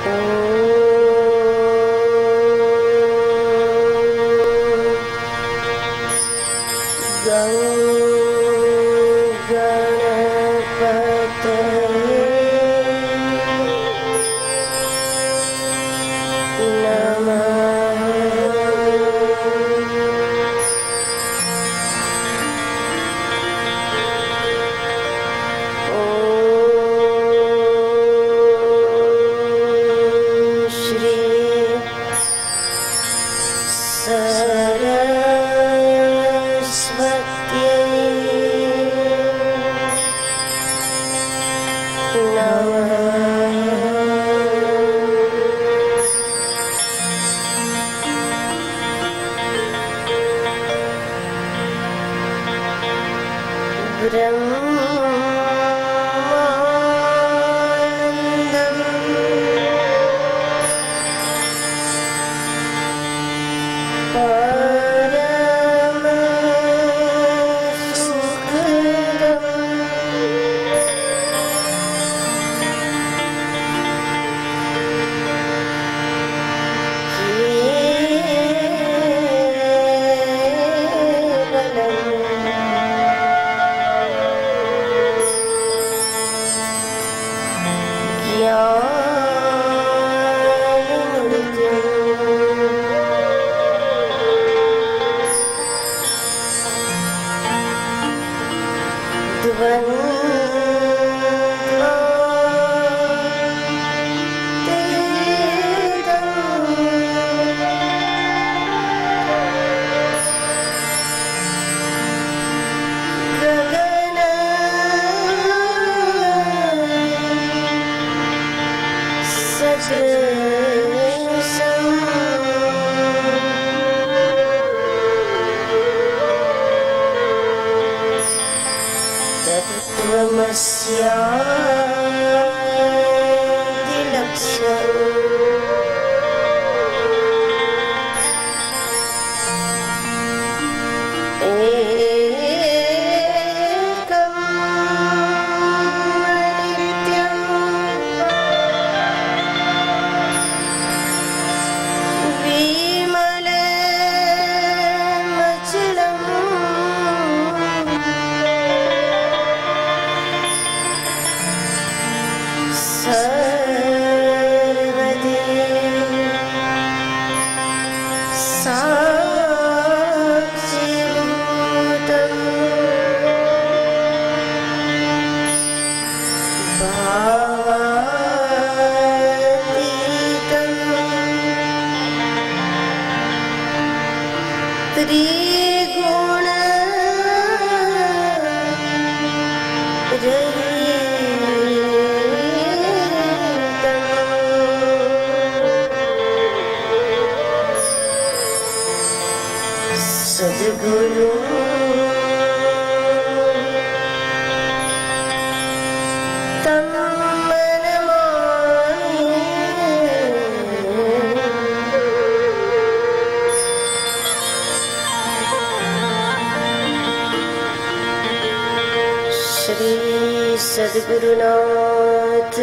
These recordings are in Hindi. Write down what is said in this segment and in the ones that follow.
सद्गुरुनाथ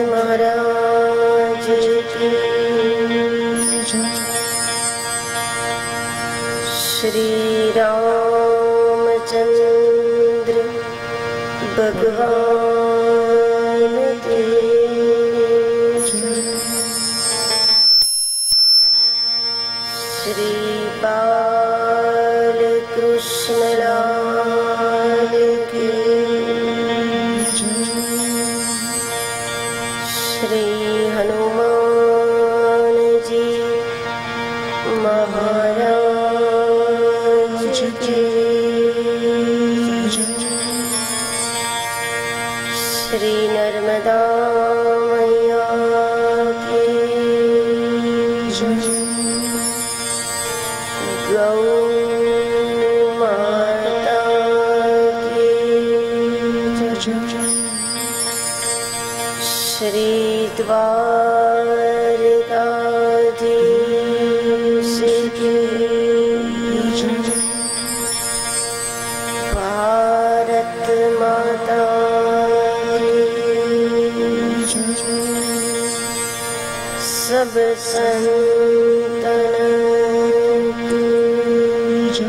महाराज की श्री रामचंद्र भगवान की श्री बालकृष्ण लाल की श्री हनुमान जी महाराज की श्री नर्मदा मैया की गौ माता की श्री द्वारकाधीश की भारत माता की सब संतन की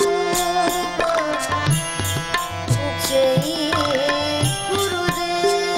जय गुरुदेव।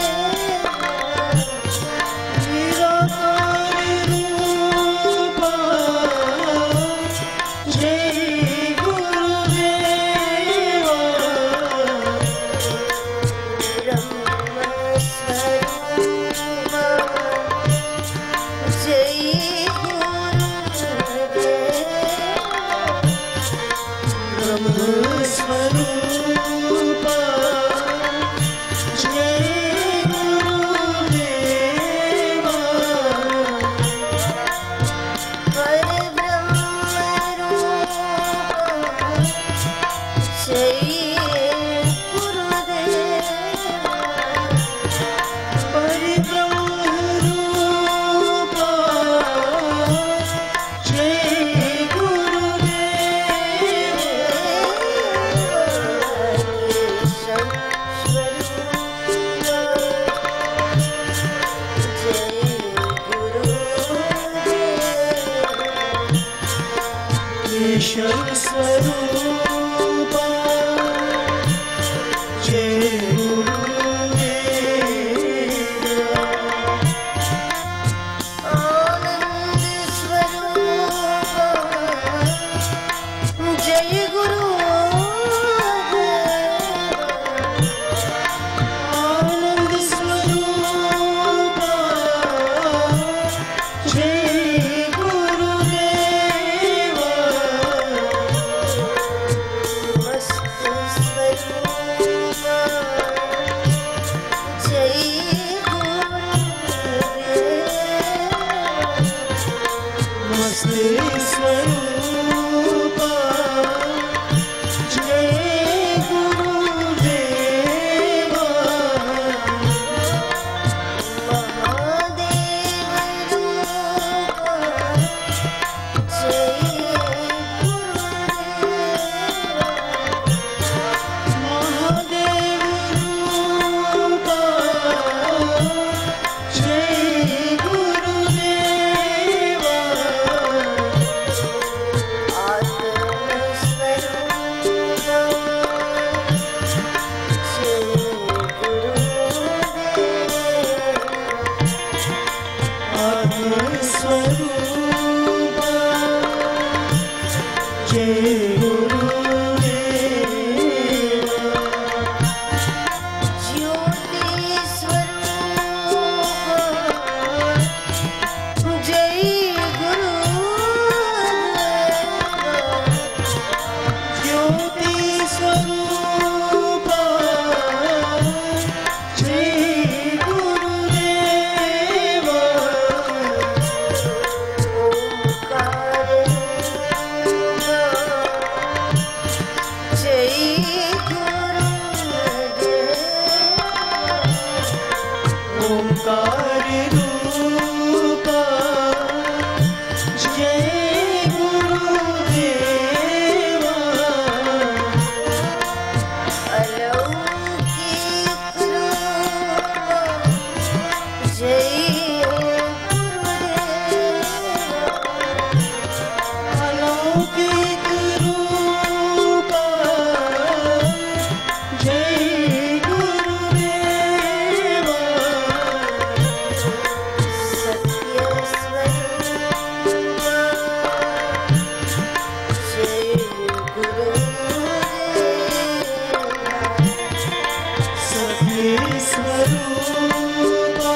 स्वरूपा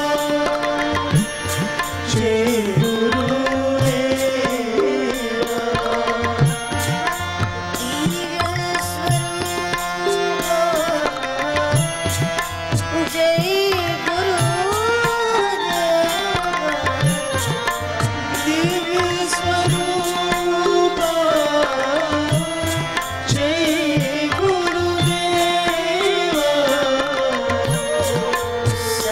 जय गुरुदेवा दिव्य स्वरूपा जय गुरुदेवा दिव्य स्वरूपा जय गुरुदेवा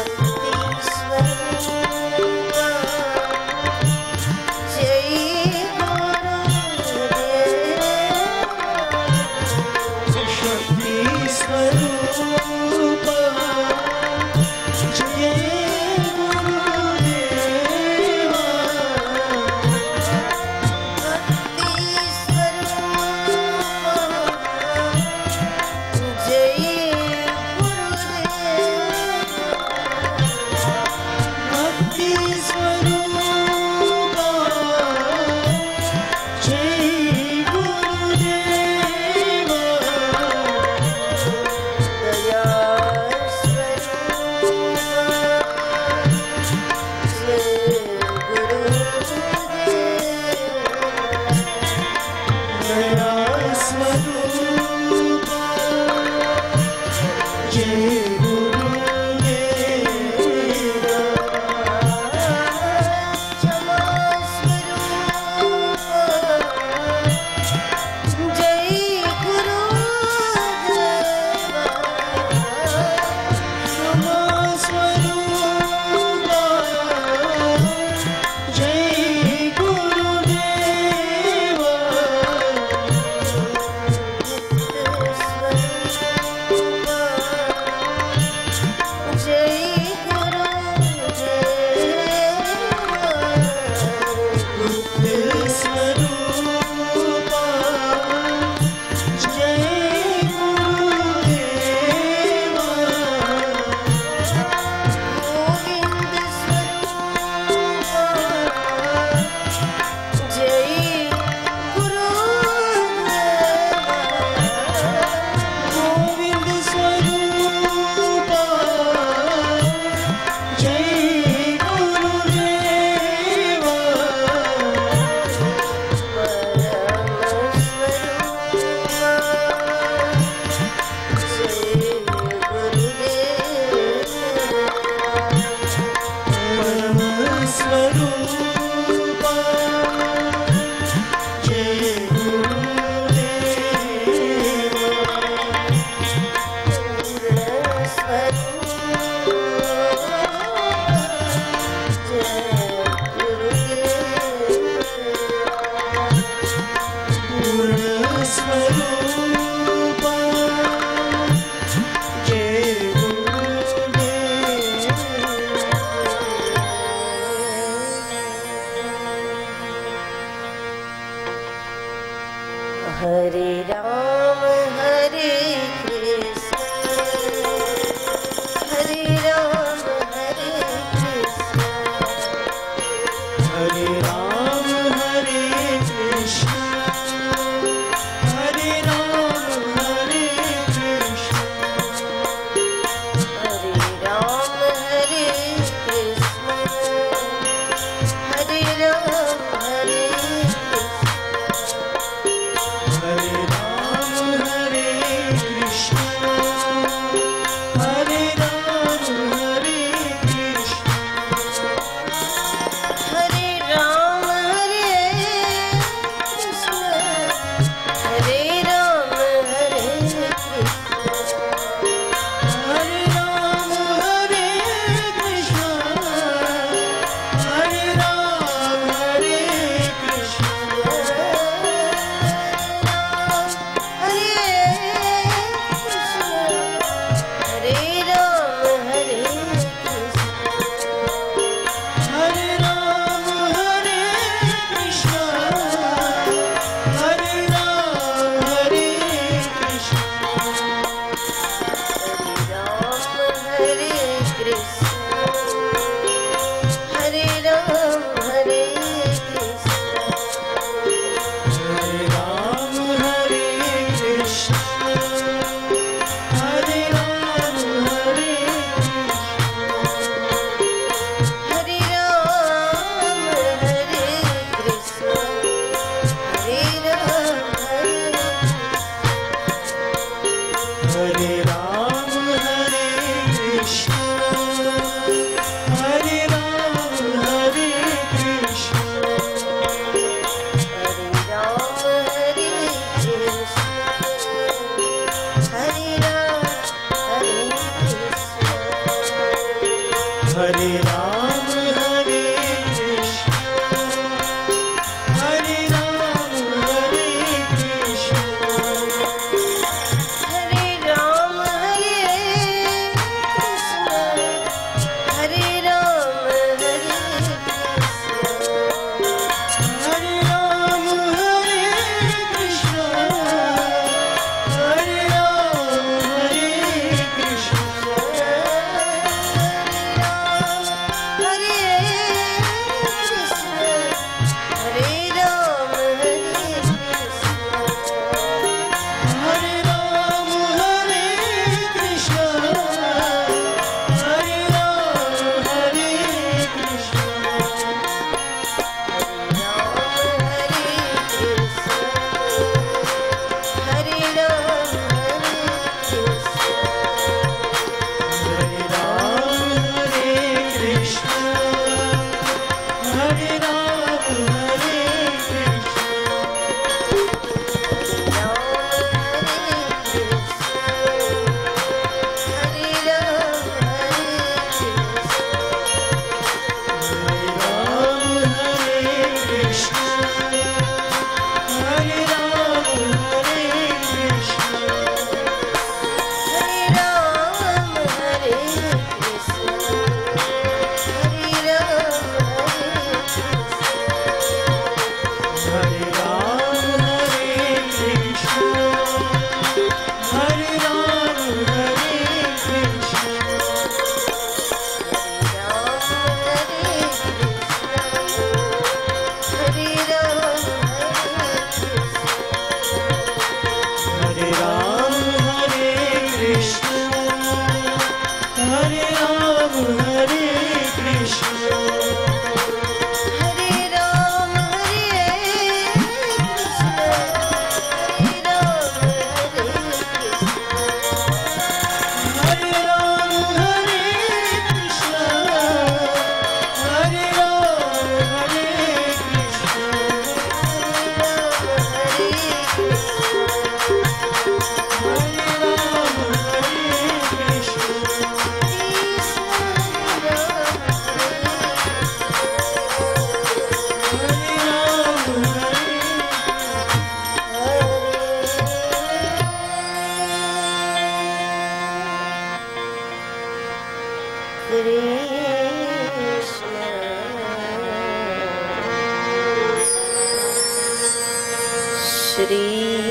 श्री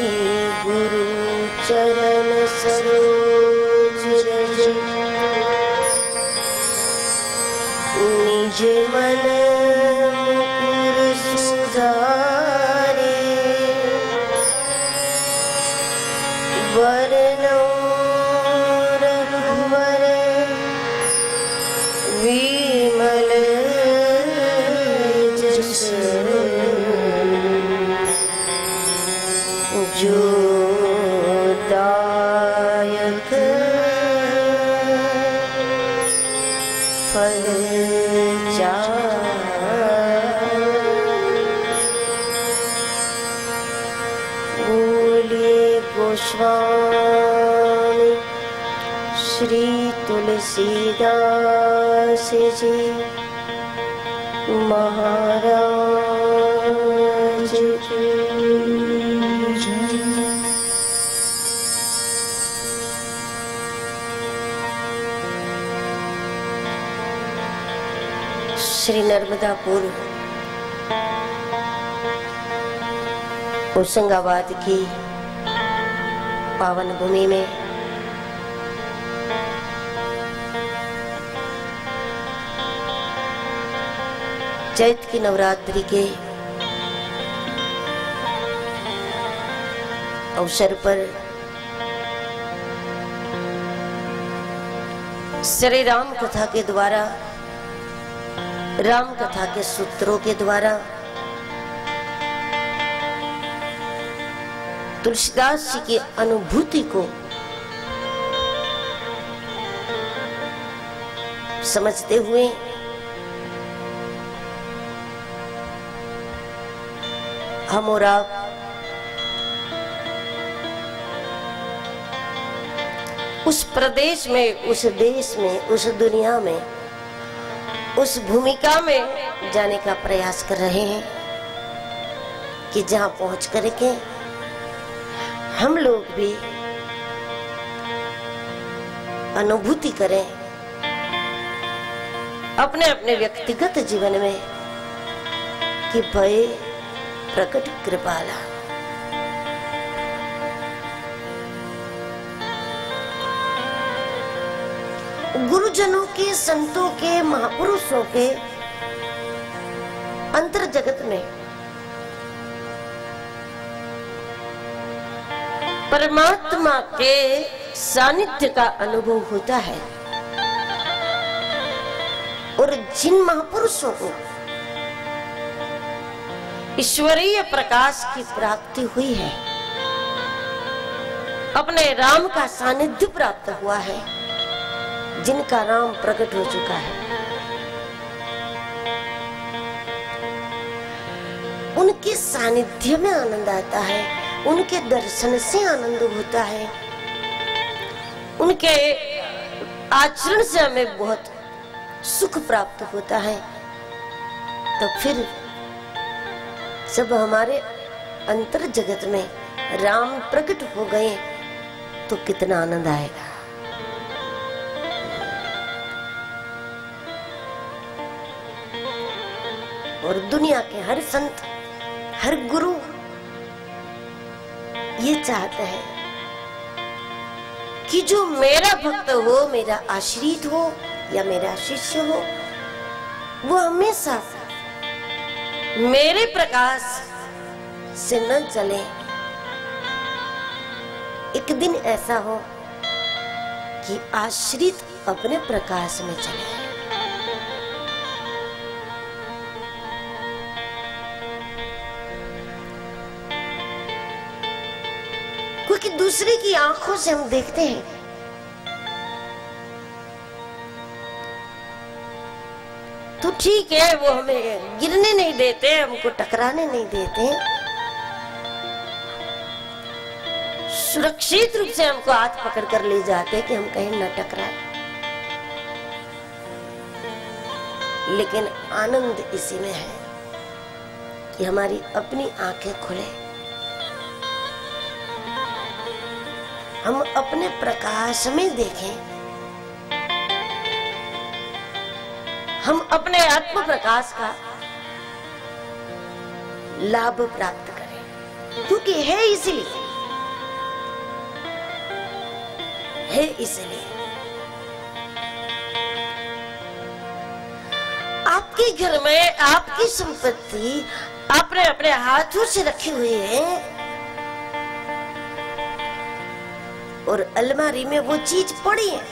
गुरु चरण सरोज रज निज मन मुकुर सुधारे वरनौ रघुवर विमल जस जो दायक फल बोले गोस्वामी श्री तुलसीदास जी महाराज की श्री नर्मदापुर होशंगाबाद की पावन भूमि में चैत की नवरात्रि के अवसर पर श्री राम कथा के द्वारा, राम कथा के सूत्रों के द्वारा तुलसीदास जी की अनुभूति को समझते हुए हम और आप उस प्रदेश में, उस देश में, उस दुनिया में, उस भूमिका में जाने का प्रयास कर रहे हैं कि जहां पहुंच करके हम लोग भी अनुभूति करें अपने अपने व्यक्तिगत जीवन में कि भय प्रकट कृपाला। गुरुजनों के, संतों के, महापुरुषों के अंतर जगत में परमात्मा के सानिध्य का अनुभव होता है और जिन महापुरुषों को ईश्वरीय प्रकाश की प्राप्ति हुई है, अपने राम का सानिध्य प्राप्त हुआ है, जिनका राम प्रकट हो चुका है, उनके सानिध्य में आनंद आता है, उनके दर्शन से आनंद होता है, उनके आचरण से हमें बहुत सुख प्राप्त होता है। तो फिर जब हमारे अंतर जगत में राम प्रकट हो गए तो कितना आनंद आएगा। और दुनिया के हर संत, हर गुरु ये चाहते हैं कि जो मेरा भक्त हो, मेरा आश्रित हो या मेरा शिष्य हो, वो हमेशा मेरे प्रकाश से न चले। एक दिन ऐसा हो कि आश्रित अपने प्रकाश में चले। क्योंकि दूसरे की आंखों से हम देखते हैं तो ठीक है, वो हमें गिरने नहीं देते, हमको टकराने नहीं देते, सुरक्षित रूप से हमको हाथ पकड़ कर ले जाते कि हम कहीं न टकराए। लेकिन आनंद इसी में है कि हमारी अपनी आंखें खुले, हम अपने प्रकाश में देखें, हम अपने आत्म प्रकाश का लाभ प्राप्त करें। क्योंकि है इसलिए, है इसलिए आपके घर में आपकी संपत्ति आपने अपने हाथों से रखी हुई है और अलमारी में वो चीज पड़ी है,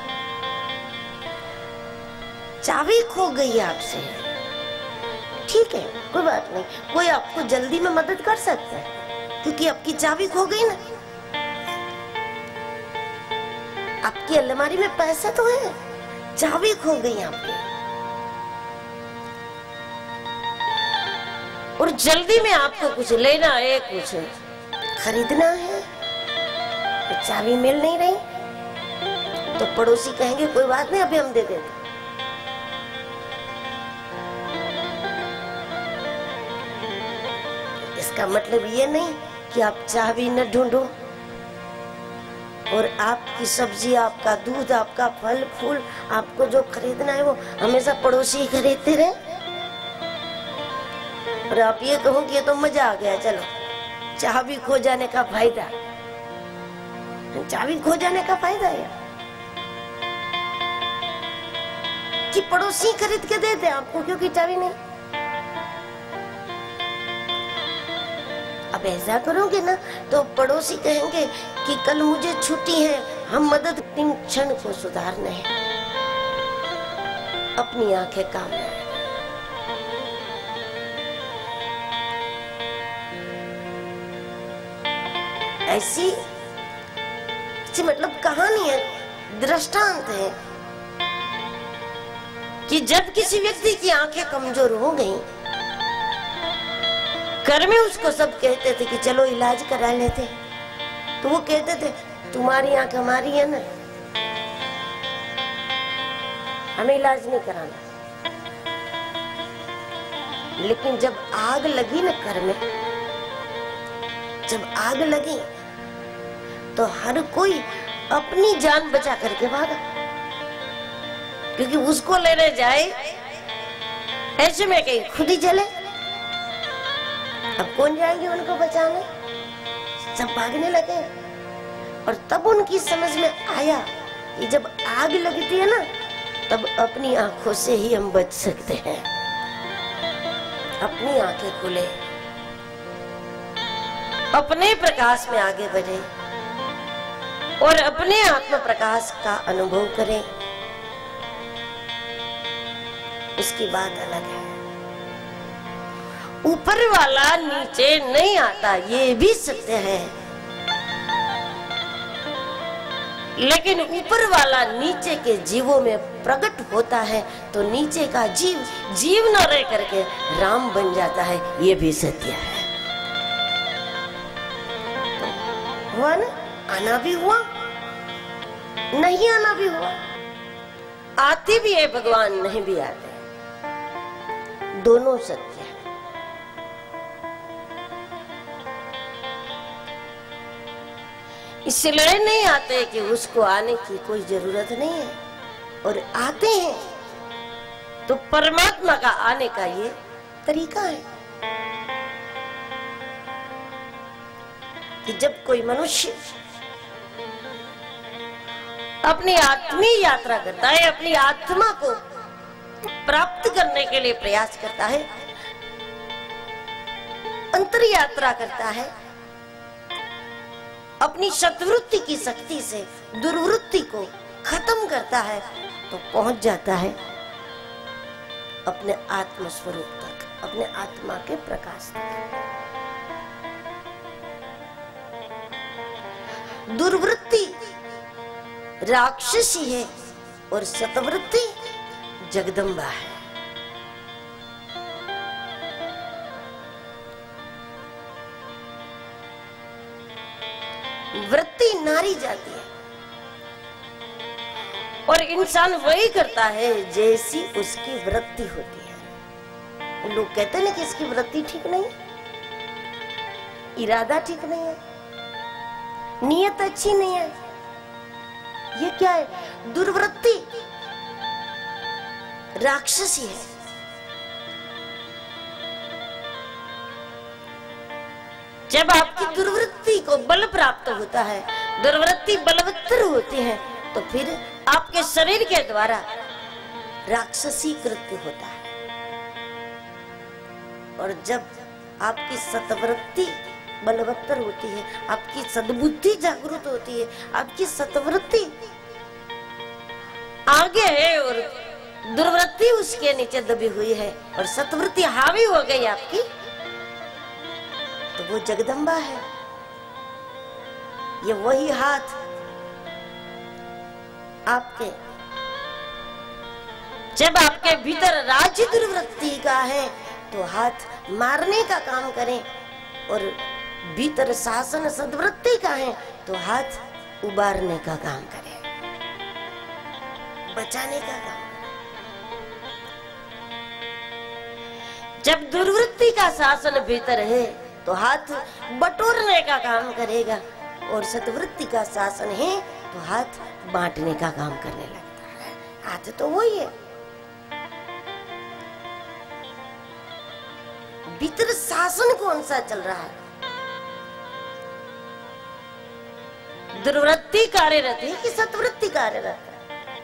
चाबी खो गई आपसे, ठीक है, कोई बात नहीं, कोई आपको जल्दी में मदद कर सकता है क्योंकि आपकी चाबी खो गई ना। आपकी अलमारी में पैसा तो है, चाबी खो गई आपकी, और जल्दी में आपको कुछ लेना है, कुछ खरीदना है, तो चाबी मिल नहीं रही, तो पड़ोसी कहेंगे कोई बात नहीं, अभी हम दे देते। इसका मतलब ये नहीं कि आप चाबी न ढूंढो और आपकी सब्जी, आपका दूध, आपका फल फूल, आपको जो खरीदना है वो हमेशा पड़ोसी ही खरीदते रहे और आप ये कहो कि ये तो मजा आ गया, चलो चाबी खो जाने का फायदा, चाबी खो जाने का फायदा है कि पड़ोसी खरीद के देते आपको क्योंकि चाबी नहीं। अब ऐसा करोगे ना तो पड़ोसी कहेंगे कि कल मुझे छुट्टी है, हम मदद इन क्षण को सुधारने हैं, अपनी आंखें काम में। ऐसी मतलब कहानी है, दृष्टांत है कि जब किसी व्यक्ति की आंखें कमजोर हो गईं, घर में उसको सब कहते थे कि चलो इलाज करा लेते, तो वो कहते थे तुम्हारी आंख हमारी है ना, हमें इलाज नहीं कराना। लेकिन जब आग लगी ना घर में, जब आग लगी तो हर कोई अपनी जान बचा करके भागा, क्योंकि उसको लेने जाए ऐसे में कहीं खुद ही जले। अब कौन जाएंगे उनको बचाने, सब भागने लगे। और तब उनकी समझ में आया कि जब आग लगती है ना, तब अपनी आंखों से ही हम बच सकते हैं। अपनी आंखें खुले, अपने प्रकाश में आगे बढ़े और अपने आत्म प्रकाश का अनुभव करें, उसकी बात अलग है। ऊपर वाला नीचे नहीं आता, ये भी सत्य है, लेकिन ऊपर वाला नीचे के जीवों में प्रकट होता है तो नीचे का जीव जीव न रह करके राम बन जाता है, ये भी सत्य है। तो हुआ ना, आना भी हुआ, नहीं आना भी हुआ। आते भी है भगवान, नहीं भी आते, दोनों सत्य है। इसलिए नहीं आते कि उसको आने की कोई जरूरत नहीं है, और आते हैं तो परमात्मा का आने का ये तरीका है कि जब कोई मनुष्य अपनी आत्मीय यात्रा करता है, अपनी आत्मा को प्राप्त करने के लिए प्रयास करता है, अंतर यात्रा करता है, अपनी सत्वृत्ति की शक्ति से दुर्वृत्ति को खत्म करता है, तो पहुंच जाता है अपने आत्म स्वरूप तक, अपने आत्मा के प्रकाश तक। दुर्वृत्ति राक्षसी है और सतवृत्ति जगदम्बा है। वृत्ति नारी जाती है और इंसान वही करता है जैसी उसकी वृत्ति होती है। लोग कहते हैं कि इसकी वृत्ति ठीक नहीं, इरादा ठीक नहीं है, नियत अच्छी नहीं है। ये क्या है? दुर्वृत्ति राक्षसी है। जब आपकी दुर्वृत्ति को बल प्राप्त होता है, दुर्वृत्ति बलवत्तर होती है, तो फिर आपके शरीर के द्वारा राक्षसी कृत्य होता है। और जब आपकी सतवृत्ति बलवत्तर होती है, आपकी सद्बुद्धि जागृत होती है, आपकी सतवृत्ति आगे है और दुर्वृत्ति उसके नीचे दबी हुई है और सतवृत्ति हावी हो गई आपकी, तो वो जगदम्बा है। ये वही हाथ आपके, जब आपके भीतर राज्य दुर्वृत्ति का है तो हाथ मारने का काम करें, और भीतर शासन सद्वृत्ति का है तो हाथ उबारने का काम करें, बचाने का काम। जब दुर्वृत्ति का शासन भीतर है तो हाथ बटोरने का काम करेगा, और सद्वृत्ति का शासन है तो हाथ बांटने का काम करने लगता है। हाथ तो वही है, भीतर शासन कौन सा चल रहा है? दुर्वृत्ति कार्यरत है कि सत्वृत्ति कार्यरत है?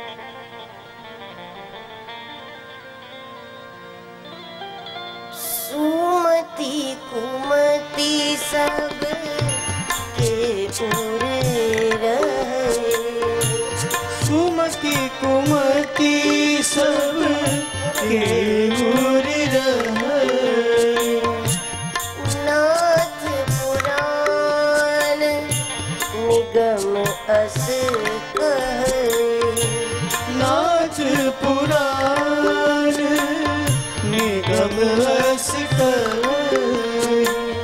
सुमति कुमति सब के उर रहे, सुमति कुमति सब के उर रहे, नाथ पुराण निगम अस कहे, नाथ पुराण निगम रस कहे।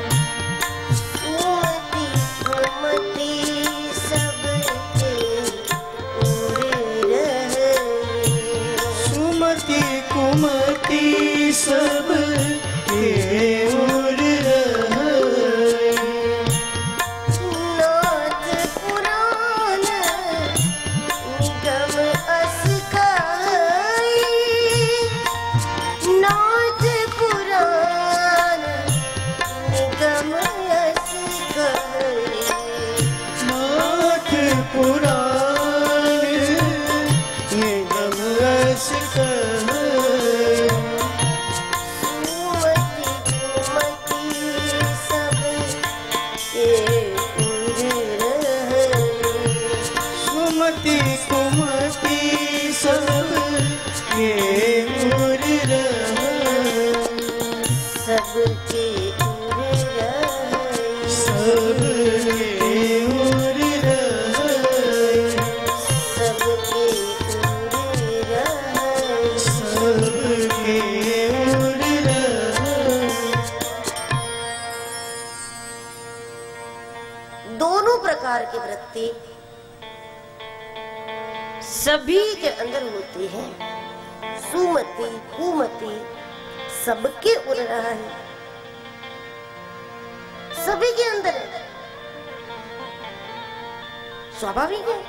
सुमति कुमति सब के उर रहे। नाथ पुराण निगम अस कहे। नाथ पुराण निगम अस कहे। नाथ पुराण निगम रस कहे। सुमति कुमति सब के उर रहे। सबके उर रहे। सबके उर रहे। सबके उर रहे। सबके उर रहे। दोनों प्रकार की वृत्ति सभी के अंदर होती है। सुमति कुमति सबके उड़ रहा है, सभी के अंदर है, स्वाभाविक है।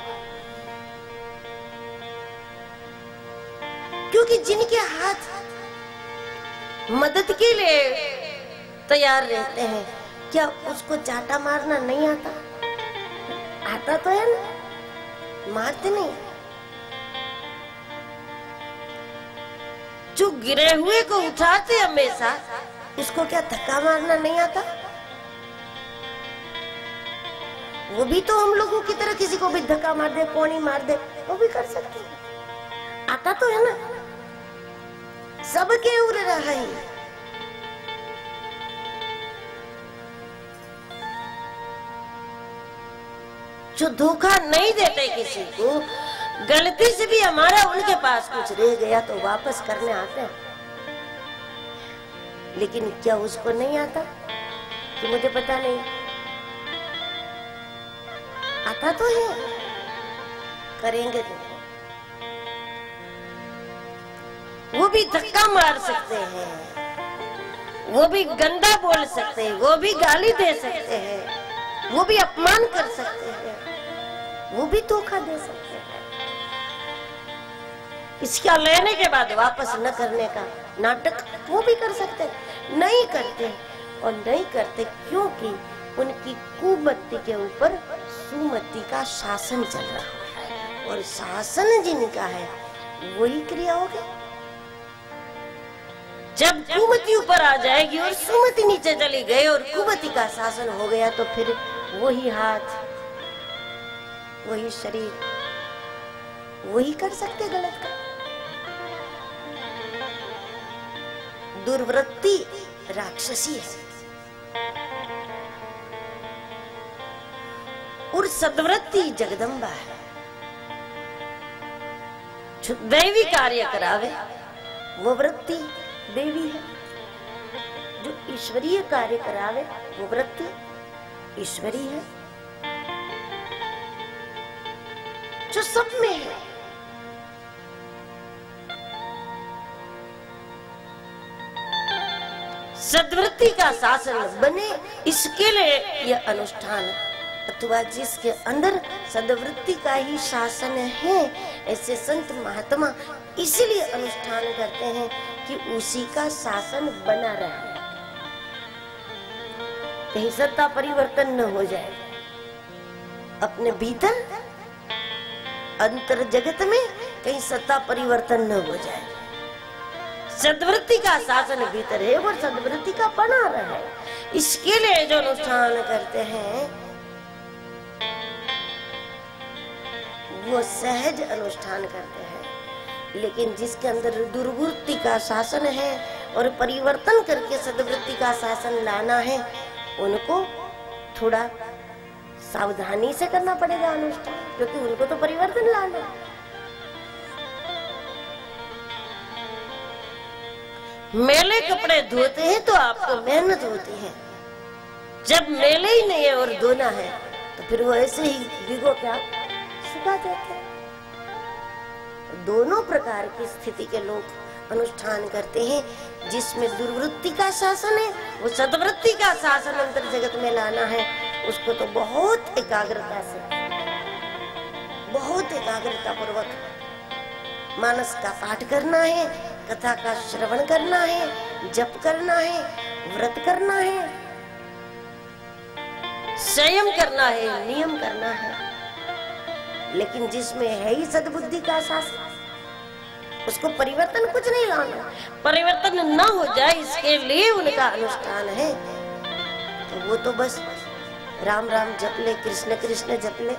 क्योंकि जिनके हाथ मदद के लिए तैयार रहते हैं, क्या उसको चाटा मारना नहीं आता? आता तो है ना, मारते नहीं। जो गिरे हुए को उठाते हमेशा, इसको क्या धक्का मारना नहीं आता? वो भी तो हम लोगों की तरह किसी को भी धक्का मार दे, कोनी मार दे, वो भी कर सकते हैं। आता तो है ना, सबके उड़ रहा है। जो धोखा नहीं देते किसी को, गलती से भी हमारा उनके पास कुछ रह गया तो वापस करने आते हैं। लेकिन क्या उसको नहीं आता कि मुझे पता नहीं? आता तो है, करेंगे तो। वो भी धक्का मार सकते हैं, वो भी गंदा बोल सकते हैं, वो भी गाली दे सकते हैं, वो भी अपमान कर सकते हैं, वो भी धोखा दे सकते हैं। इसका लेने के बाद वापस न करने का नाटक वो भी कर सकते हैं। नहीं करते, और नहीं करते क्योंकि उनकी कुमति के ऊपर सुमति का शासन चल रहा है, और शासन जिनका है वही क्रिया होगी। जब कुमति ऊपर आ जाएगी और सुमति नीचे चली गई और कुमति का शासन हो गया, तो फिर वही हाथ, वही शरीर, वही कर सकते गलत का। दुर्वृत्ति राक्षसी है और सद्वृत्ति जगदम्बा है। जो दैवी कार्य करावे वो वृत्ति देवी है, जो ईश्वरीय कार्य करावे वो वृत्ति ईश्वरी है। जो सब में है, सद्वृत्ति का शासन बने, इसके लिए यह अनुष्ठान, अथवा जिसके अंदर सद्वृत्ति का ही शासन है, ऐसे संत महात्मा इसीलिए अनुष्ठान करते हैं कि उसी का शासन बना रहे, कहीं सत्ता परिवर्तन न हो जाए। अपने भीतर अंतर जगत में कहीं सत्ता परिवर्तन न हो जाए। सद्वृत्ति का शासन भीतर है और सद्वृत्ति का बना रहे, इसके लिए जो अनुष्ठान करते हैं वो सहज अनुष्ठान करते हैं। लेकिन जिसके अंदर दुर्वृत्ति का शासन है और परिवर्तन करके सद्वृत्ति का शासन लाना है, उनको थोड़ा सावधानी से करना पड़ेगा अनुष्ठान, क्योंकि उनको तो परिवर्तन लाना है। मैले कपड़े धोते हैं तो आपको मेहनत होती है, जब मेले ही नहीं है और धोना है तो फिर वो ऐसे ही भिगो के आप सुखा देते हैं। दोनों प्रकार की स्थिति के लोग अनुष्ठान करते हैं, जिसमें दुर्वृत्ति का शासन है, वो सद्वृत्ति का शासन अंतर जगत में लाना है, उसको तो बहुत एकाग्रता से, बहुत एकाग्रता पूर्वक मानस का पाठ करना है, कथा का श्रवण करना है, जप करना है, व्रत करना है, संयम करना है, नियम करना है। लेकिन जिसमें है ही सद्बुद्धि का शासन, उसको परिवर्तन कुछ नहीं लाना, परिवर्तन न हो जाए इसके लिए उनका अनुष्ठान है। तो वो तो बस राम राम जप ले, कृष्ण कृष्ण जप ले।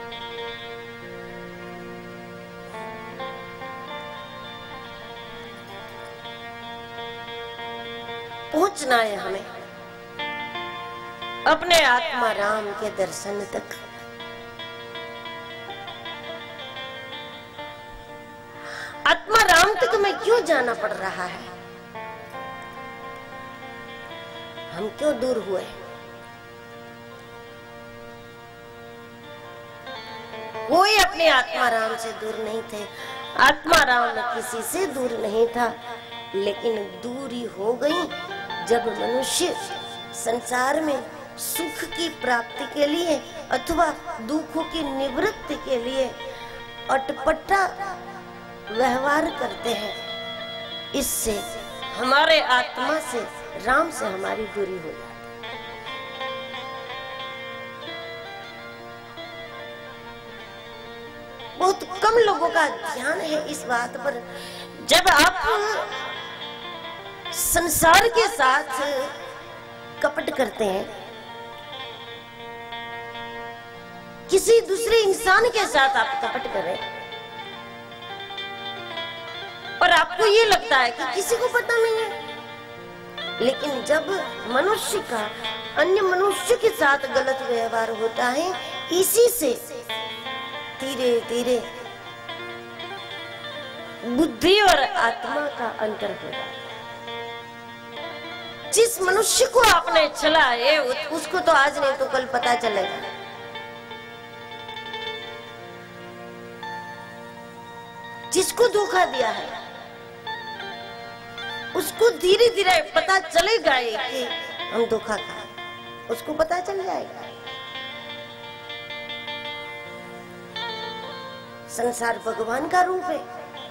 पहुंचना है हमें अपने आत्मा राम के दर्शन तक। आत्मा राम तक में क्यों जाना पड़ रहा है? हम क्यों दूर हुए? कोई अपने आत्मा राम से दूर नहीं थे, आत्मा राम किसी से दूर नहीं था, लेकिन दूरी हो गई जब मनुष्य संसार में सुख की प्राप्ति के लिए अथवा दुखों की निवृत्ति के लिए अटपटा व्यवहार करते हैं। इससे हमारे आत्मा से, राम से हमारी दूरी हो जाती है। बहुत कम लोगों का ध्यान है इस बात पर। जब आप संसार के साथ कपट करते हैं, किसी दूसरे इंसान के साथ आप कपट करें और आपको ये लगता है कि किसी को पता नहीं है, लेकिन जब मनुष्य का अन्य मनुष्य के साथ गलत व्यवहार होता है, इसी से धीरे धीरे बुद्धि और आत्मा का अंतर हो जाता है। जिस मनुष्य को आपने छला है उसको तो आज नहीं तो कल पता चलेगा। जिसको धोखा दिया है उसको धीरे धीरे पता चलेगा कि हम धोखा खाए, उसको पता चल जाएगा। संसार भगवान का रूप है,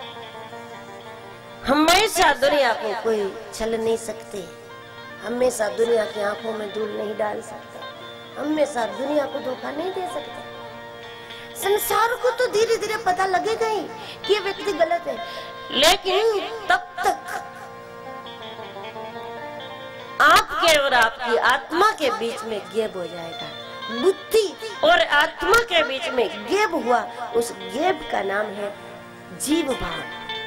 हमेशा दुनिया को कोई छल नहीं सकते, हमेशा दुनिया की आंखों में धूल नहीं डाल सकते, हमेशा दुनिया को धोखा नहीं दे सकते। संसार को तो धीरे धीरे पता लगेगा ही कि ये व्यक्ति गलत है, लेकिन तब तक आपके और आपकी आत्मा के बीच में गैप हो जाएगा। बुद्धि और आत्मा के बीच में गैप हुआ, उस गैप का नाम है जीव भाव।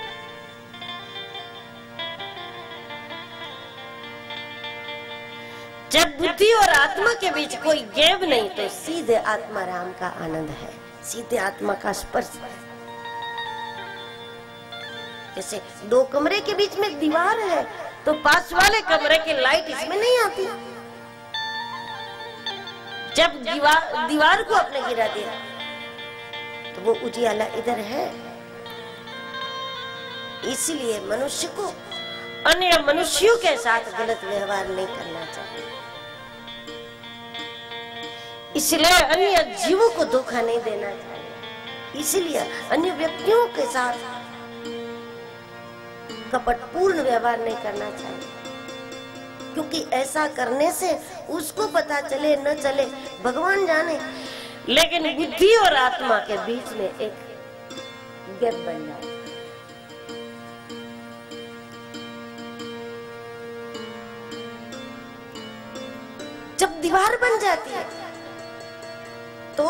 जब बुद्धि और आत्मा के बीच कोई गैप नहीं तो सीधे आत्मा राम का आनंद है, सीधे आत्मा का स्पर्श है। जैसे दो कमरे के बीच में दीवार है तो पास वाले कमरे की लाइट इसमें नहीं आती। जब दीवार को आपने गिरा दिया तो वो उजियाला इधर है। इसीलिए मनुष्य को अन्य मनुष्यों के साथ गलत व्यवहार नहीं करना चाहिए, इसलिए अन्य जीवों को धोखा नहीं देना चाहिए, इसलिए अन्य व्यक्तियों के साथ कपटपूर्ण व्यवहार नहीं करना चाहिए, क्योंकि ऐसा करने से उसको पता चले न चले भगवान जाने, लेकिन बुद्धि और आत्मा के बीच में एक गैप बन जाए। जब दीवार बन जाती है तो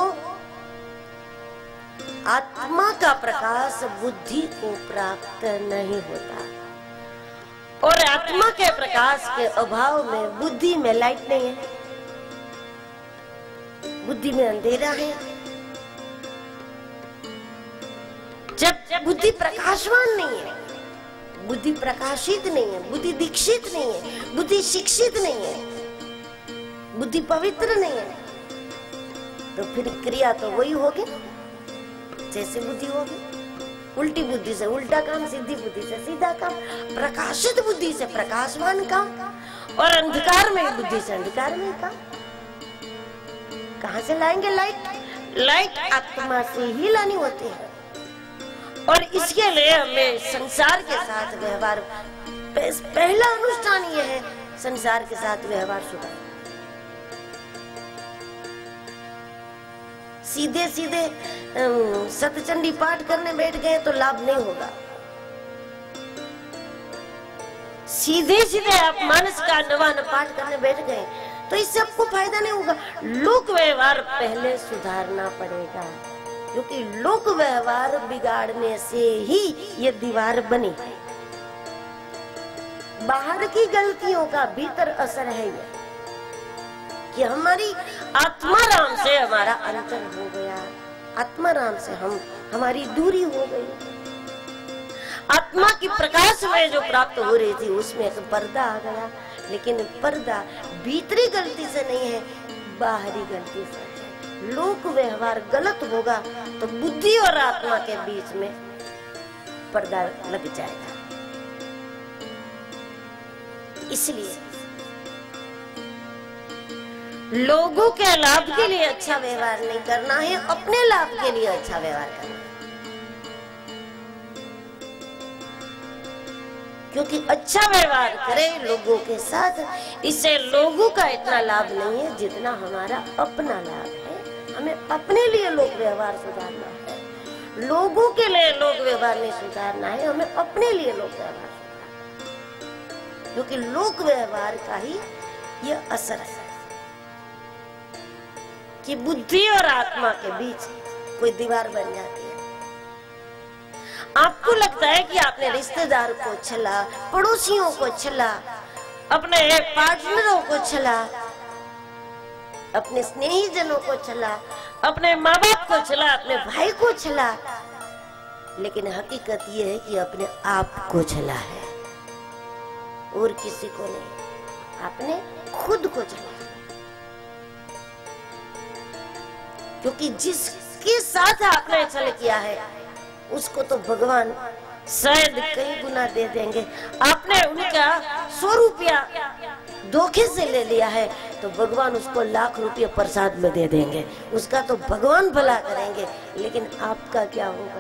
आत्मा का प्रकाश बुद्धि को प्राप्त नहीं होता, और आत्मा के प्रकाश के अभाव में बुद्धि में लाइट नहीं है, बुद्धि में अंधेरा है। जब बुद्धि प्रकाशवान नहीं है, बुद्धि प्रकाशित नहीं है, बुद्धि दीक्षित नहीं है, बुद्धि शिक्षित नहीं है, बुद्धि पवित्र नहीं है, तो फिर क्रिया तो वही होगी जैसे बुद्धि होगी। उल्टी बुद्धि से उल्टा काम, सीधी बुद्धि से सीधा काम, प्रकाशित बुद्धि से प्रकाशवान काम, और अंधकार में बुद्धि से अंधकार में काम। कहां से लाएंगे लाइट? लाइट आत्मा से ही लानी होती है, और इसके लिए हमें संसार के साथ व्यवहार, पहला अनुष्ठान ये है संसार के साथ व्यवहार सुधार। सीधे सीधे सतचंडी पाठ करने बैठ गए तो लाभ नहीं होगा। सीधे सीधे आप मानस का नवान पाठ करने बैठ गए तो इससे आपको फायदा नहीं होगा। लोक व्यवहार पहले सुधारना पड़ेगा, क्योंकि लोक व्यवहार बिगाड़ने से ही ये दीवार बनी। बाहर की गलतियों का भीतर असर है ये कि हमारी आत्मा राम से हमारा अंतर हो गया, आत्मा राम से हमारी दूरी हो गई। आत्मा की प्रकाश में जो प्राप्त हो रही थी उसमें एक पर्दा आ गया, लेकिन पर्दा भीतरी गलती से नहीं है, बाहरी गलती से। लोक व्यवहार गलत होगा तो बुद्धि और आत्मा के बीच में पर्दा लग जाएगा। इसलिए लोगों के लाभ के लिए अच्छा व्यवहार नहीं करना है, अपने लाभ के लिए अच्छा व्यवहार करना है। क्योंकि अच्छा व्यवहार करें लोगों के साथ, इससे लोगों का इतना लाभ नहीं है जितना हमारा अपना लाभ है। हमें अपने लिए लोक व्यवहार सुधारना है, लोगों के लिए लोक व्यवहार नहीं सुधारना है, हमें अपने लिए लोक व्यवहार सुधारना है। क्योंकि लोक व्यवहार का ही ये असर है कि बुद्धि और आत्मा के बीच कोई दीवार बन जाती है। आपको लगता है कि आपने रिश्तेदार को छला, पड़ोसियों को छला, अपने पार्टनरों को छला, अपने स्नेही जनों को छला, अपने माँ बाप को छला, अपने भाई को छला, लेकिन हकीकत ये है कि अपने आप को छला है और किसी को नहीं। आपने खुद को छला, क्योंकि जिसके साथ आपने छल किया है उसको तो भगवान शायद कई गुना दे देंगे। आपने उनका 100 रुपया धोखे से ले लिया है तो भगवान उसको लाख रुपये प्रसाद में दे देंगे, उसका तो भगवान भला करेंगे। लेकिन आपका क्या होगा?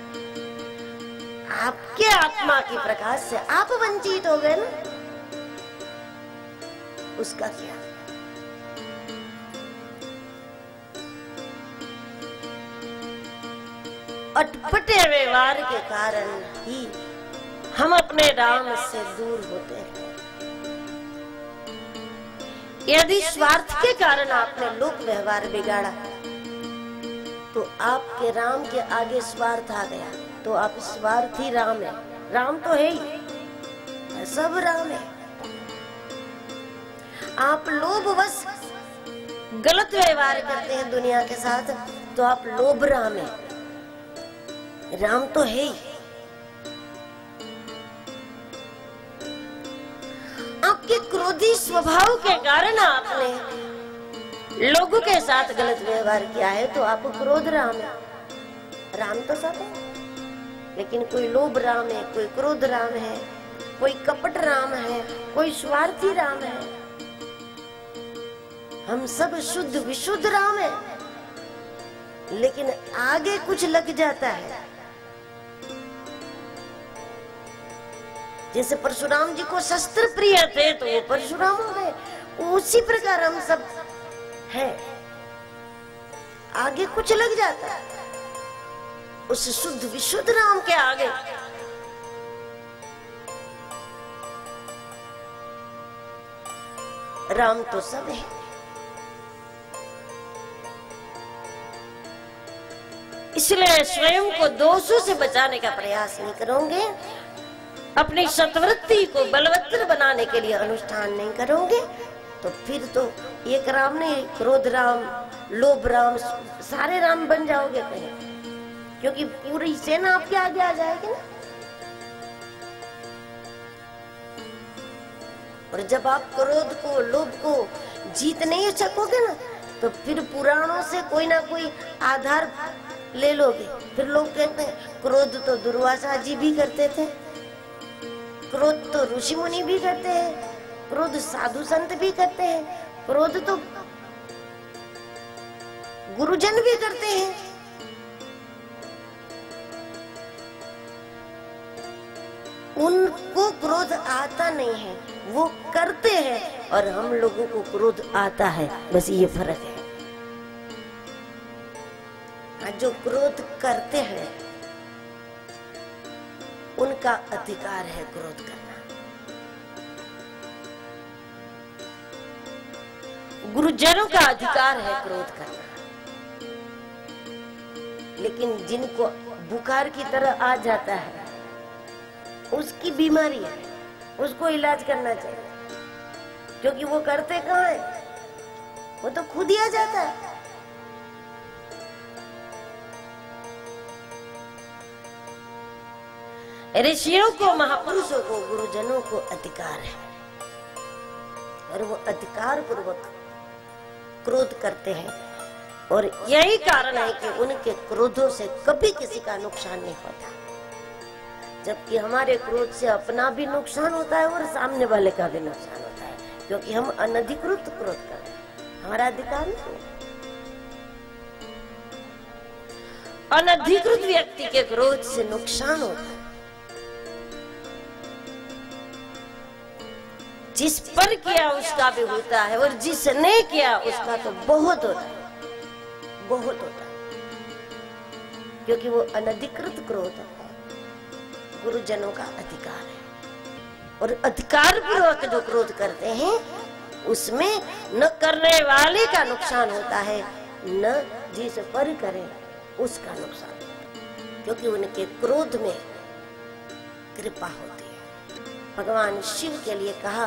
आपके आत्मा की प्रकाश से आप वंचित हो गए ना, उसका क्या? अटपटे व्यवहार के कारण ही हम अपने राम से दूर होते हैं। यदि स्वार्थ के कारण आपने लोक व्यवहार बिगाड़ा तो आपके राम के आगे स्वार्थ आ गया तो आप स्वार्थी राम है। राम तो है ही, सब राम है। आप लोभवश गलत व्यवहार करते हैं दुनिया के साथ तो आप लोभ राम है, राम तो है ही। आपके क्रोधी स्वभाव के कारण आपने लोगों के साथ गलत व्यवहार किया है तो आप क्रोध राम है। राम तो सब है, लेकिन कोई लोभ राम है, कोई क्रोध राम है, कोई कपट राम है, कोई स्वार्थी राम है। हम सब शुद्ध विशुद्ध राम है, लेकिन आगे कुछ लग जाता है। जैसे परशुराम जी को शस्त्र प्रिय थे तो वो परशुराम हो गए, उसी प्रकार हम सब हैं। आगे कुछ लग जाता है उस शुद्ध विशुद्ध राम के आगे। राम तो सब है। इसलिए स्वयं को दोषों से बचाने का प्रयास नहीं करोगे, अपनी सत्वृत्ति को बलवत्तर बनाने के लिए अनुष्ठान नहीं करोगे तो फिर तो एक राम नहीं, क्रोध राम, लोभ राम, सारे राम बन जाओगे कहीं, क्योंकि पूरी सेना आपके आगे आ जाएगी ना। और जब आप क्रोध को, लोभ को जीत नहीं सकोगे ना, तो फिर पुराणों से कोई ना कोई आधार ले लोगे। फिर लोग कहते हैं क्रोध तो दुर्वासा जी भी करते थे, क्रोध तो ऋषि मुनि भी करते हैं, क्रोध साधु संत भी करते हैं, क्रोध तो गुरुजन भी करते हैं। उनको क्रोध आता नहीं है, वो करते हैं, और हम लोगों को क्रोध आता है, बस ये फर्क है। जो क्रोध करते हैं उनका अधिकार है क्रोध करना। गुरुजनों का अधिकार है क्रोध करना। लेकिन जिनको बुखार की तरह आ जाता है, उसकी बीमारी है, उसको इलाज करना चाहिए, क्योंकि वो करते कहाँ है, वो तो खुद ही आ जाता है। ऋषियों को, महापुरुषों को, गुरुजनों को अधिकार है, और वो अधिकार पूर्वक क्रोध करते हैं, और यही कारण है कि उनके क्रोधों से कभी किसी का नुकसान नहीं होता, जबकि हमारे क्रोध से अपना भी नुकसान होता है और सामने वाले का भी नुकसान होता है, क्योंकि हम अनधिकृत क्रोध कर रहे हैं, हमारा अधिकार नहीं। अनधिकृत व्यक्ति के क्रोध से नुकसान होता है। जिस पर किया उसका भी होता है, और जिसने किया उसका तो बहुत होता है, बहुत होता है, क्योंकि वो अनधिकृत क्रोध है। गुरुजनों का अधिकार है, और अधिकार पूर्वक जो क्रोध करते हैं उसमें न करने वाले का नुकसान होता है, न जिस पर करे उसका नुकसान, क्योंकि उनके क्रोध में कृपा होती है। भगवान शिव के लिए कहा,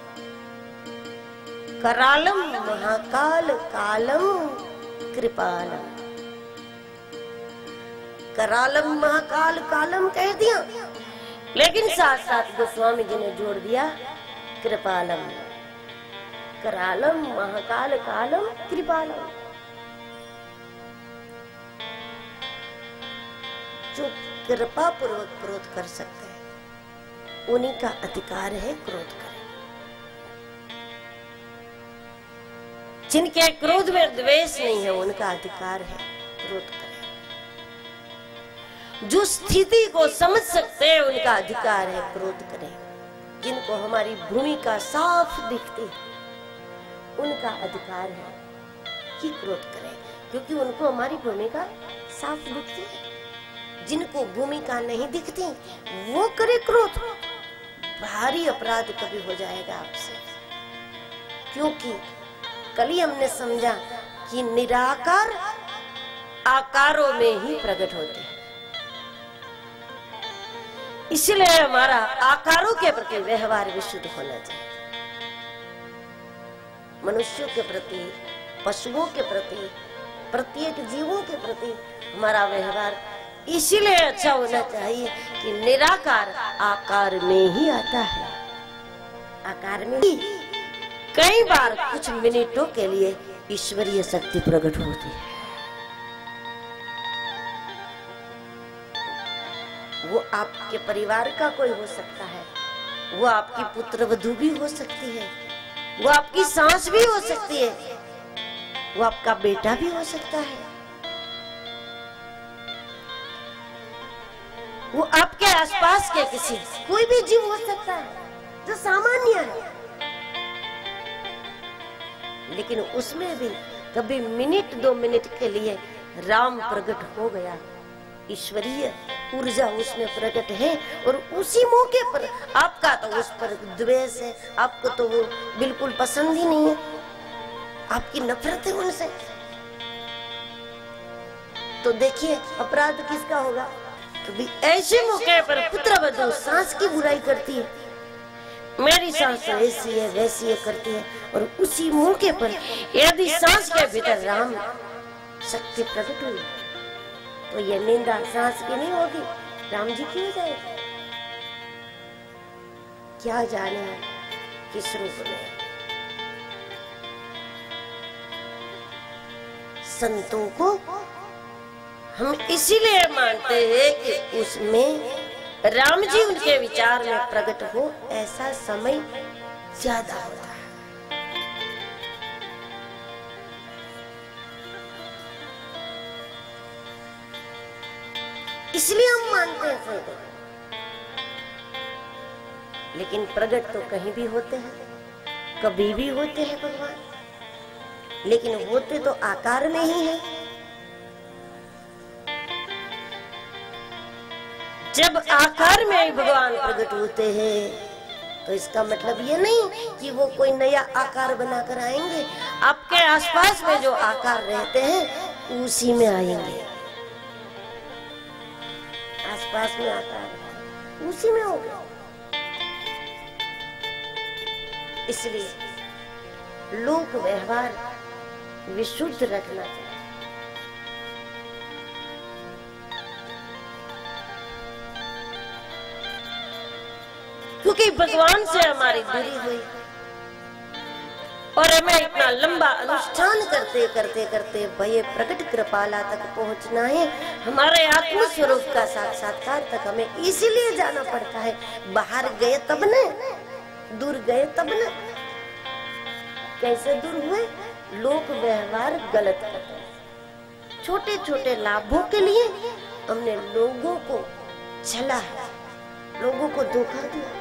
करालम महाकाल कालम कृपालम। करालम महाकाल कालम कह दिया, लेकिन साथ साथ गोस्वामी जी ने जोड़ दिया कृपालम। करालम महाकाल कालम कृपालम। जो कृपा पूर्वक क्रोध कर सकते हैं उन्हीं का अधिकार है क्रोध करें। जिनके क्रोध में द्वेष नहीं है उनका अधिकार है क्रोध करें। जो स्थिति को समझ सकते हैं उनका अधिकार है क्रोध करें। जिनको हमारी भूमिका साफ दिखती है उनका अधिकार है कि क्रोध करें, क्योंकि उनको हमारी भूमिका साफ दिखती है। जिनको भूमिका नहीं दिखती वो करे क्रोध, भारी अपराध कभी हो जाएगा आपसे। क्योंकि कल ही हमने समझा कि निराकार आकारों में ही प्रकट होते हैं, इसलिए हमारा आकारों के प्रति व्यवहार विशुद्ध होना चाहिए। मनुष्यों के प्रति, पशुओं के प्रति, प्रत्येक जीवों के प्रति हमारा व्यवहार इसीलिए अच्छा होना चाहिए कि निराकार आकार में ही आता है। आकार में ही कई बार कुछ मिनटों के लिए ईश्वरीय शक्ति प्रकट होती है। वो आपके परिवार का कोई हो सकता है, वो आपकी पुत्रवधू भी हो सकती है, वो आपकी सास भी हो सकती है, वो आपका बेटा भी हो सकता है, वो आपके आसपास के किसी कोई भी जीव हो सकता है जो सामान्य है। लेकिन उसमें भी कभी मिनट 2 मिनट के लिए राम प्रकट हो गया, ईश्वरीय ऊर्जा उसमें प्रकट है, और उसी मौके पर आपका तो उस पर द्वेष है, आपको तो वो बिल्कुल पसंद ही नहीं है, आपकी नफरत है उनसे, तो देखिए अपराध किसका होगा। कभी ऐसे मौके पर पुत्रवधू सास की बुराई करती है, मेरी सास ऐसी है वैसी है करती है, और उसी मौके पर यदि सास के भीतर राम शक्ति प्रकट हुई तो ये निंदा सास की नहीं होगी, राम जी की हो जाएगी। क्या जाने किस रूप में? संतों को हम इसीलिए मानते हैं कि उसमें राम जी उनके विचार में प्रकट हो, ऐसा समय ज्यादा होता है। इसलिए हम मानते हैं संतों। लेकिन प्रकट तो कहीं भी होते हैं, कभी भी होते हैं भगवान, लेकिन होते तो आकार में ही है। जब आकार में ही भगवान प्रकट होते हैं तो इसका मतलब ये नहीं कि वो कोई नया आकार बनाकर आएंगे। आपके आसपास में जो आकार रहते हैं उसी में आएंगे। आसपास में आकार उसी में होगा। इसलिए लोक व्यवहार विशुद्ध रखना चाहिए। क्योंकि भगवान से हमारी दूरी हुई और हमें इतना लंबा अनुष्ठान करते करते करते भय प्रकट कृपाला तक पहुंचना है। हमारे आत्म स्वरूप का साक्षात्कार तक हमें इसीलिए जाना पड़ता है। बाहर गए तब न, दूर गए तब न। कैसे दूर हुए? लोक व्यवहार गलत करते हैं। छोटे छोटे लाभों के लिए हमने लोगों को छला है, लोगों को धोखा दिया।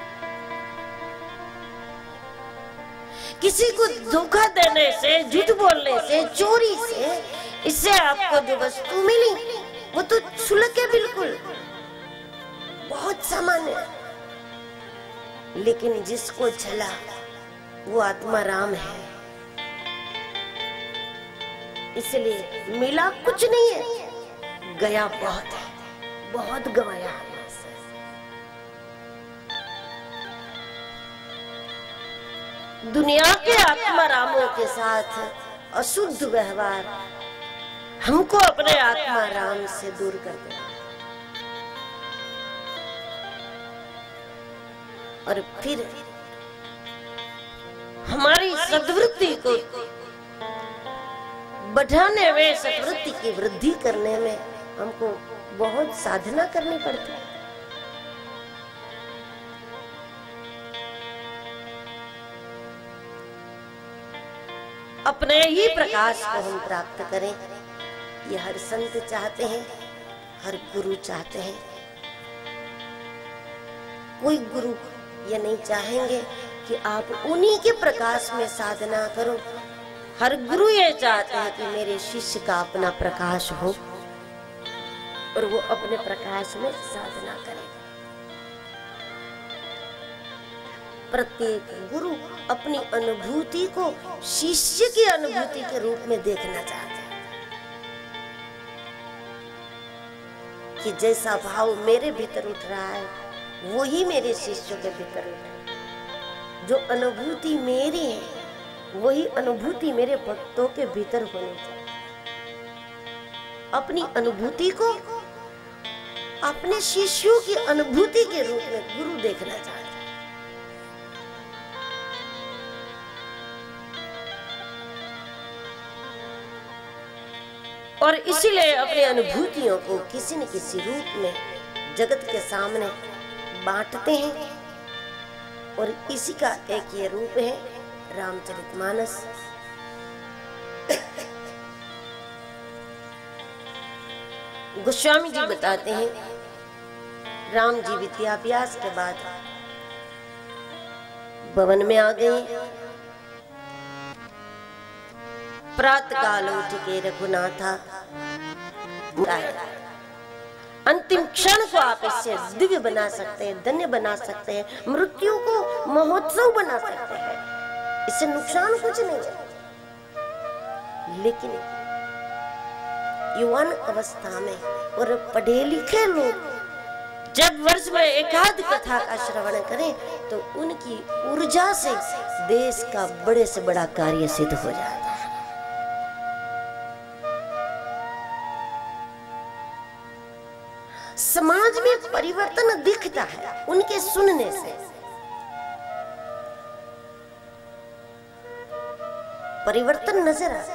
किसी को धोखा देने से, झूठ बोलने से, चोरी से, इससे आपको जो वस्तु मिली वो तो क्षुल्लक है, बिल्कुल बहुत सामान्य है। लेकिन जिसको छला वो आत्मा राम है। इसलिए मिला कुछ नहीं है, गया बहुत है, बहुत गवाया है। दुनिया के आत्मा रामों के साथ अशुद्ध व्यवहार हमको अपने आत्मा राम से दूर कर देगा। और फिर हमारी सद्वृत्ति को बढ़ाने में, सद्वृत्ति की वृद्धि करने में हमको बहुत साधना करनी पड़ती है। अपने ही प्रकाश को हम प्राप्त करें, ये हर संत चाहते हैं, हर गुरु चाहते हैं। कोई गुरु ये नहीं चाहेंगे कि आप उन्हीं के प्रकाश में साधना करो। हर गुरु ये चाहते हैं कि मेरे शिष्य का अपना प्रकाश हो और वो अपने प्रकाश में साधना करे। प्रत्येक गुरु अपनी अनुभूति को शिष्य की अनुभूति के रूप में देखना चाहते हैं कि जैसा भाव मेरे भीतर उठ रहा है वही मेरे शिष्यों के भीतर उठ रहा है। जो अनुभूति मेरी है वही अनुभूति मेरे भक्तों के भीतर होनी चाहिए। अपनी अनुभूति को अपने शिष्यों की अनुभूति के रूप में गुरु देखना चाहते हैं। और इसीलिए अपनी अनुभूतियों को किसी न किसी रूप में जगत के सामने बांटते हैं। और इसी का एक ये रूप है रामचरितमानस। गोस्वामी जी बताते हैं, राम जी विद्याभ्यास के बाद भवन में आ गए। प्रातः काल उठ के रघुनाथा, अंतिम क्षण को आप इससे दिव्य बना सकते हैं, धन्य बना सकते हैं, मृत्यु को महोत्सव बना सकते हैं। इससे नुकसान कुछ नहीं है। लेकिन युवान अवस्था में और पढ़े लिखे लोग जब वर्ष में एकाध कथा का श्रवण करें तो उनकी ऊर्जा से देश का बड़े से बड़ा कार्य सिद्ध हो जाता है। समाज में परिवर्तन दिखता है उनके सुनने से। परिवर्तन नजर आता है।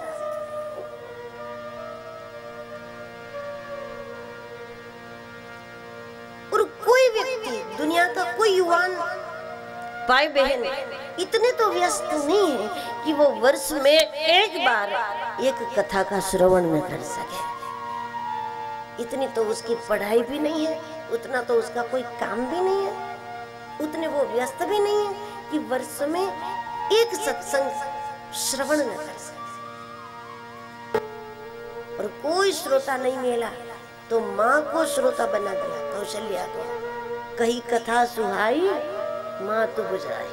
और कोई व्यक्ति, दुनिया का कोई युवान भाई बहन इतने तो व्यस्त नहीं है कि वो वर्ष में एक बार एक कथा का श्रवण न कर सके। इतनी तो उसकी पढ़ाई भी नहीं है, उतना तो उसका कोई काम भी नहीं है, उतने वो व्यस्त भी नहीं है कि वर्ष में एक सत्संग श्रवण न कर सके। और कोई श्रोता नहीं मिला तो माँ को श्रोता बना दिया, कौशल्या को। कही कथा सुहाई माँ तो बुझाई।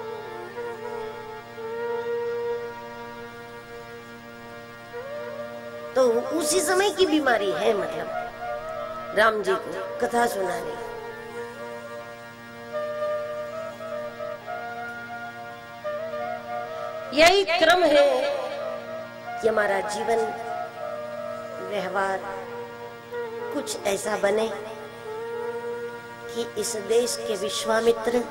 तो उसी समय की बीमारी है, मतलब राम जी को कथा सुनाने। यही क्रम है कि हमारा जीवन व्यवहार कुछ ऐसा बने कि इस देश के विश्वामित्र,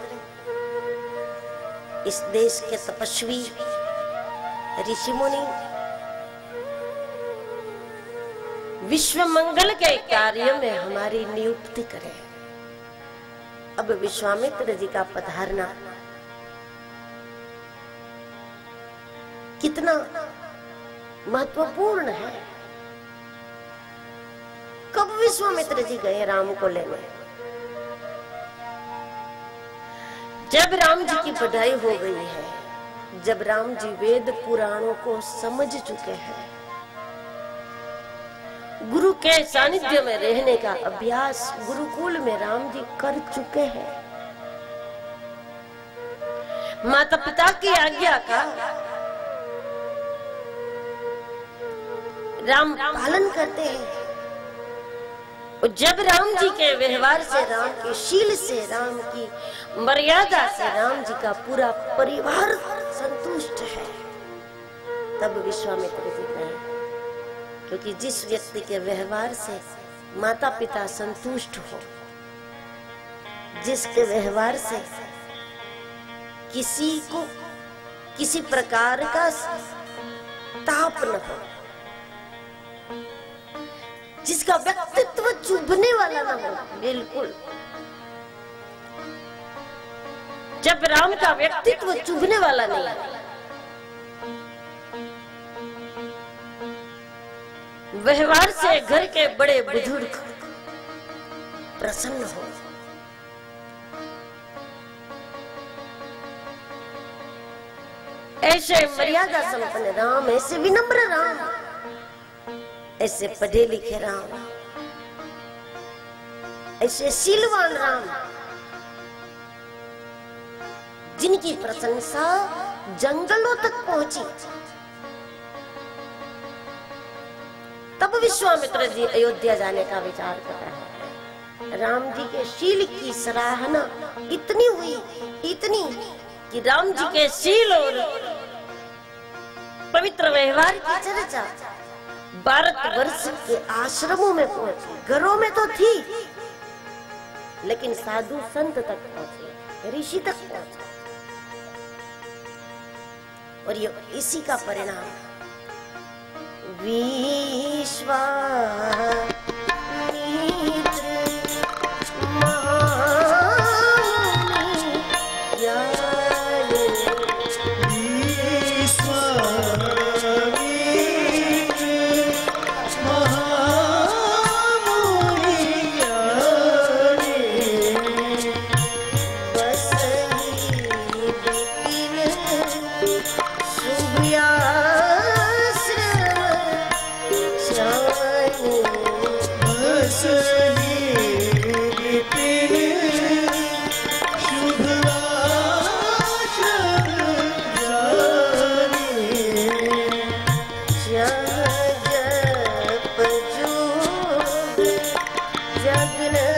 इस देश के तपस्वी ऋषि मुनि विश्व मंगल के कार्य में हमारी नियुक्ति करें। अब विश्वामित्र जी का पधारना कितना महत्वपूर्ण है। कब विश्वामित्र जी गए राम को लेने? जब राम जी की पढ़ाई हो गई है, जब राम जी वेद पुराणों को समझ चुके हैं, गुरु के सानिध्य में रहने का अभ्यास गुरुकुल में राम जी कर चुके हैं, माता पिता की आज्ञा का राम पालन करते हैं। और जब राम जी के व्यवहार से, राम के शील से, राम की मर्यादा से राम जी का पूरा परिवार संतुष्ट है, तब विश्वामित्र जी गए। क्योंकि जिस व्यक्ति के व्यवहार से माता पिता संतुष्ट हो, जिसके व्यवहार से किसी को किसी प्रकार का ताप न हो, जिसका व्यक्तित्व चुभने वाला ना हो, बिल्कुल। जब राम का व्यक्तित्व चुभने वाला नहीं है, व्यवहार से घर के बड़े बुजुर्ग प्रसन्न हो, ऐसे मर्यादा संपन्न राम, ऐसे विनम्र राम, ऐसे पढ़े लिखे राम, ऐसे शीलवान राम, जिनकी प्रशंसा जंगलों तक पहुंची, तब विश्वामित्र जी अयोध्या जाने का विचार कर रहे हैं। राम जी के शील की सराहना इतनी हुई, इतनी, कि राम जी के शील और पवित्र व्यवहार की चर्चा भारतवर्ष के आश्रमों में पहुंची। घरों में तो थी, लेकिन साधु संत तक पहुंचे, ऋषि तक पहुंचे। और ये इसी का परिणाम विश्वामित्र जगन